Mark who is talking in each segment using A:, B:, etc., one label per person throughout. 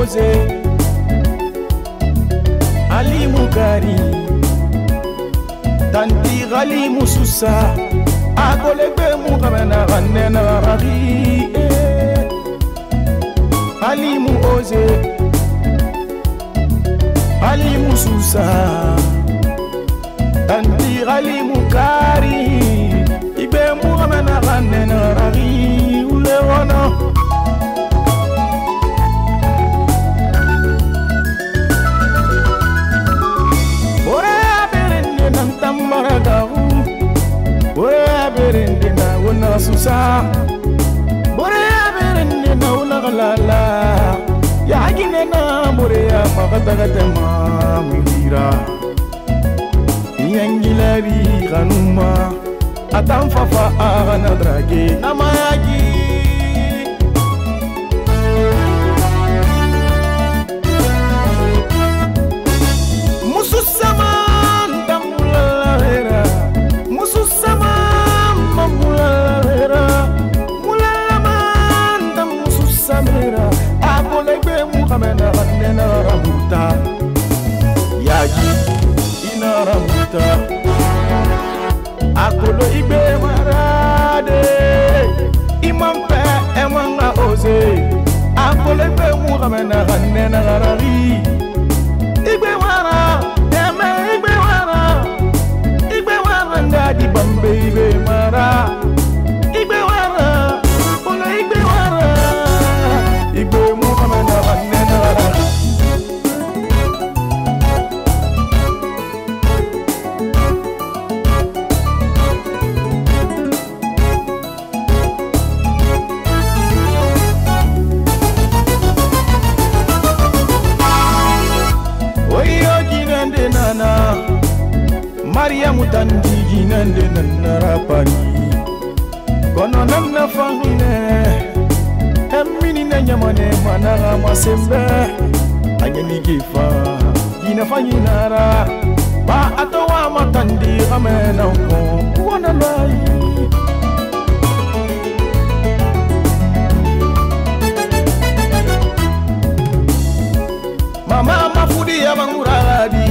A: oze Ali Mukari Tanti Gali Mususa Akolebe Mukamena Ranena Rari Ali Mu oze Ali Mususa Tanti Gali Mukari Ibe Mukamena Ranena Rari Ulewana Bore berende na wona susa Bore berende na wona galala Ya gine na bore ya makatagata mira Yangilari kanuma Atam fafa agana drage Namayagi Yagi inaramuta Akolo ibe marade Imampe emanga oze Akolo ibe mukamena kanena garari Igbe wara Deme igbe wara Igbe wara ngadi bambe ibe mara Igbe wara Ola igbe wara Igbe mukamena kanena garari Maria mutandi ginande nanara pari Kono namna fangine Emmini na nyamane manara masembe Anyani gifa Gina fanginara Ba atawa matandi kamena uko Wana lai Mama mafudi ya manguradi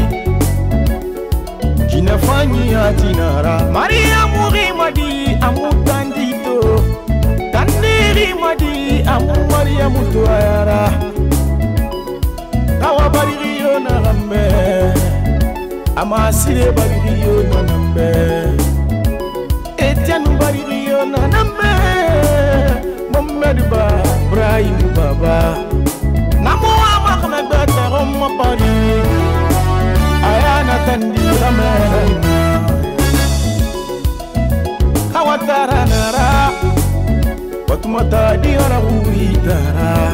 A: Nafanyi atinara Maria Murimadi amutandito Tandiri madi amu Maria mutuayara Kawa bariyo na rambe Amasire bariyo na nambe Etianu bariyo na nambe Mohamed Ba Ibrahim Baba Namo amakamebata Roma Pari Ayana tandira mena Kawatara nara Watumata diara uitara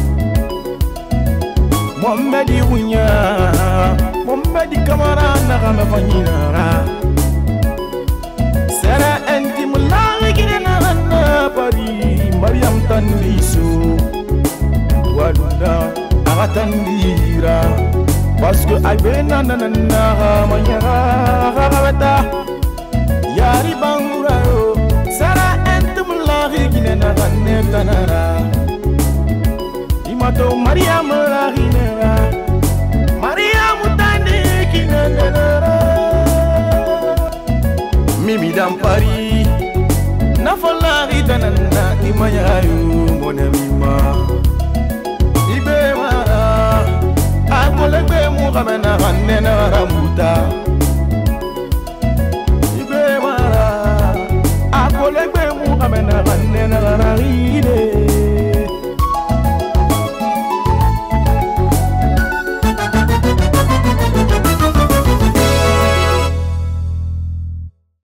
A: Mohamedi unya Mohamedi kamara nakame fanyinara Sera enti mulari gine narana pari Mariam tandiso Walunda agatandira Parce que Aibena nanana manyara gabata Yari bangurao Sara entumulari ginena ganetanara Imato Maria mulari nera Maria mutande kinenera Mimi dampari Nafalari tanana imayayu monamima Ibe mara Akolebe mukamena kanena ramuta